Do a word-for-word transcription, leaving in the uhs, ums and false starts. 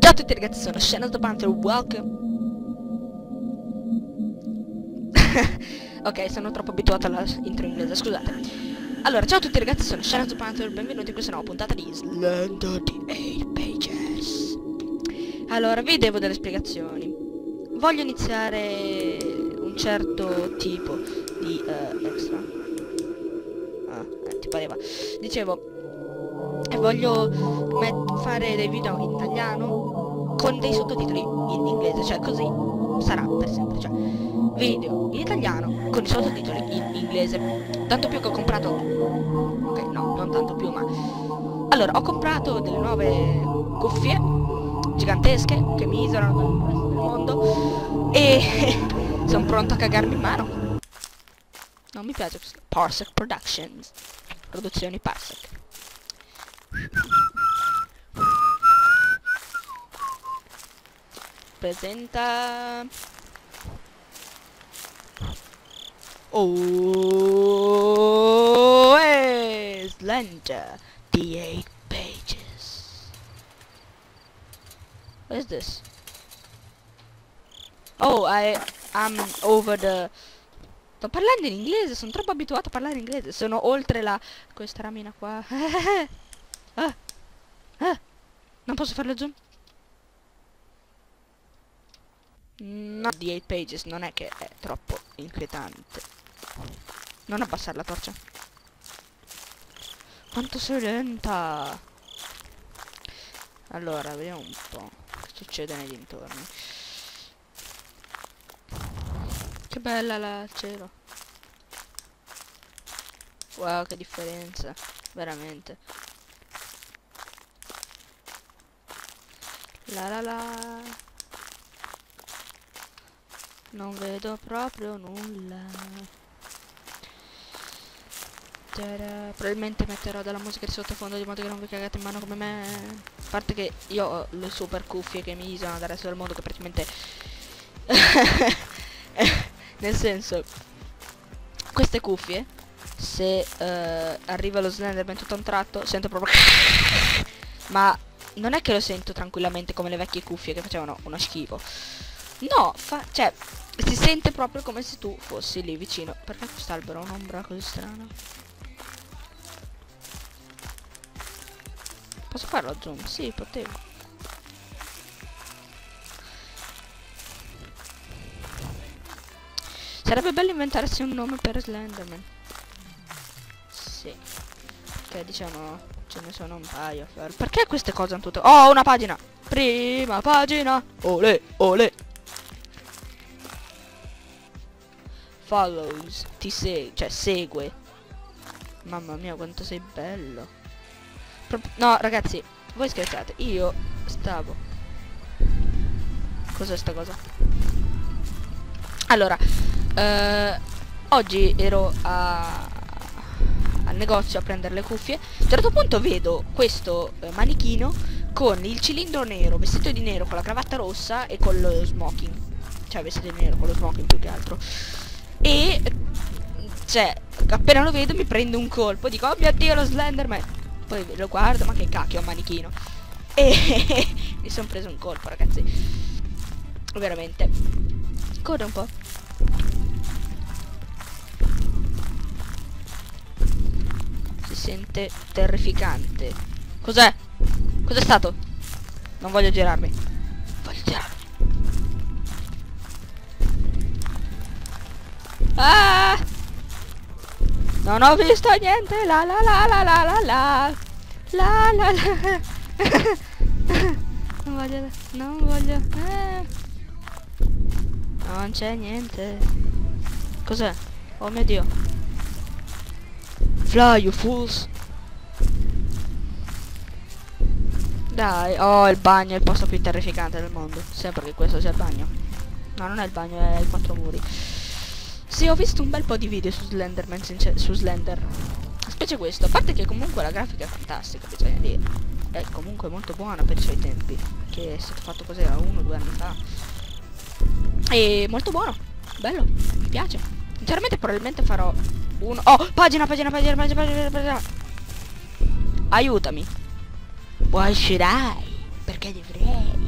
Ciao a tutti ragazzi, sono Shadow the Panther, welcome. Ok, sono troppo abituato all'intro inglese, scusate. Allora, ciao a tutti ragazzi, sono Shadow the Panther, benvenuti in questa nuova puntata di Slender the eight Pages. Allora, vi devo delle spiegazioni. Voglio iniziare un certo tipo di uh, extra. Ah, eh, ti pareva. Dicevo, e voglio fare dei video in italiano con dei sottotitoli in inglese, cioè così sarà per sempre, cioè video in italiano con i sottotitoli in inglese. Tanto più che ho comprato, ok, no, non tanto più, ma allora ho comprato delle nuove cuffie gigantesche che mi isolano dal resto del mondo e sono pronto a cagarmi in mano. Non mi piace questo. Parsec Productions, produzioni Parsec. Presenta oh eh, Slender the eight Pages. What is this? Oh, I am over the. Sto parlando in inglese, sono troppo abituato a parlare in inglese. Sono oltre la questa ramina qua. Ah, ah, non posso farlo zoom? No, the eight Pages non è che è troppo inquietante. Non abbassare la torcia. Quanto sei lenta. Allora, vediamo un po' che succede nei dintorni. Che bella la cielo. Wow, che differenza. Veramente. La la la. Non vedo proprio nulla. Tada. Probabilmente metterò della musica di sottofondo di modo che non vi cagate in mano come me. A parte che io ho le super cuffie che mi isolano dal resto del mondo, che praticamente nel senso, queste cuffie, se uh, arriva lo Slenderman tutto a un tratto, sento proprio ma non è che lo sento tranquillamente come le vecchie cuffie che facevano uno schifo. No, fa, cioè, si sente proprio come se tu fossi lì vicino. Perché quest'albero ha un'ombra così strana? Posso farlo a zoom? Sì, potevo. Sarebbe bello inventarsi un nome per Slenderman. Sì. Che diciamo ce ne sono un paio. Perché queste cose hanno tutte. Oh, una pagina! Prima pagina! Olè, olè! Follows, ti segue, cioè segue. Mamma mia, quanto sei bello. Pro no, ragazzi, voi scherzate. Io stavo. Cos'è sta cosa? Allora, eh, oggi ero a al negozio a prendere le cuffie. A un certo punto vedo questo eh, manichino con il cilindro nero, vestito di nero, con la cravatta rossa e con lo smoking. Cioè vestito di nero con lo smoking più che altro. E cioè, appena lo vedo mi prende un colpo, dico oh mio dio, lo Slenderman. Poi lo guardo, ma che cacchio, è un manichino. E mi sono preso un colpo, ragazzi. Veramente. Corre un po'. Si sente terrificante. Cos'è? Cos'è stato? Non voglio girarmi. Voglio girarmi. Ah! Non ho visto niente. La la la la la la la. La la la. Non voglio. Non voglio. Eh. Non c'è niente. Cos'è? Oh mio dio. Fly, you fools. Dai, oh, il bagno è il posto più terrificante del mondo. Sempre che questo sia il bagno. No, non è il bagno, è il quattro muri. Sì, ho visto un bel po' di video su Slenderman, su Slender. Specie questo, a parte che comunque la grafica è fantastica, bisogna dire. È comunque molto buona per i suoi tempi. Che è stato fatto cos'era, uno o due anni fa. E molto buono, bello, mi piace. Sinceramente probabilmente farò uno. Oh, pagina, pagina, pagina, pagina, pagina, pagina. Aiutami. Why should I? Perché dovrei?